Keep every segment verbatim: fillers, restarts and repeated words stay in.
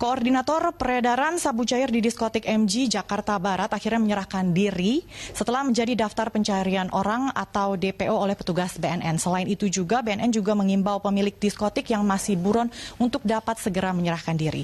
Koordinator peredaran sabu cair di diskotik M G Jakarta Barat akhirnya menyerahkan diri setelah menjadi daftar pencarian orang atau D P O oleh petugas B N N. Selain itu juga B N N juga mengimbau pemilik diskotik yang masih buron untuk dapat segera menyerahkan diri.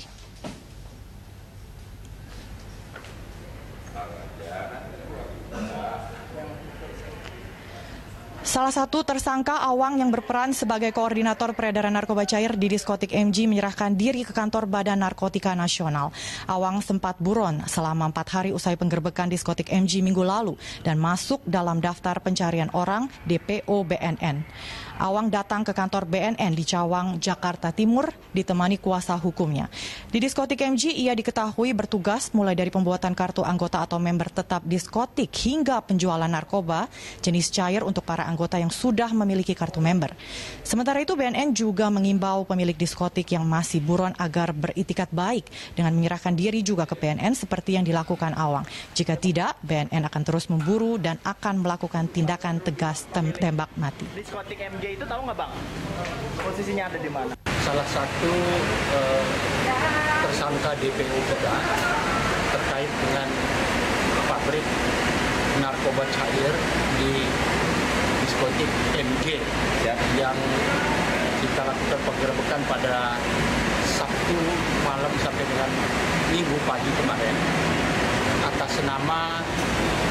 Salah satu tersangka Awang yang berperan sebagai koordinator peredaran narkoba cair di diskotik M G menyerahkan diri ke kantor Badan Narkotika Nasional. Awang sempat buron selama empat hari usai penggerbekan diskotik M G minggu lalu dan masuk dalam daftar pencarian orang D P O B N N. Awang datang ke kantor B N N di Cawang, Jakarta Timur, ditemani kuasa hukumnya. Di diskotik M G, ia diketahui bertugas mulai dari pembuatan kartu anggota atau member tetap diskotik hingga penjualan narkoba jenis cair untuk para anggota yang sudah memiliki kartu member. Sementara itu, B N N juga mengimbau pemilik diskotik yang masih buron agar beritikat baik dengan menyerahkan diri juga ke B N N seperti yang dilakukan Awang. Jika tidak, B N N akan terus memburu dan akan melakukan tindakan tegas tem tembak mati. Diskotik M G itu tahu nggak Bang? Posisinya ada di mana? Salah satu eh, tersangka D P O juga terkait dengan pabrik narkoba cair di diskotik M G ya, yang kita lakukan penggerbekan pada Sabtu malam sampai dengan Minggu pagi kemarin atas nama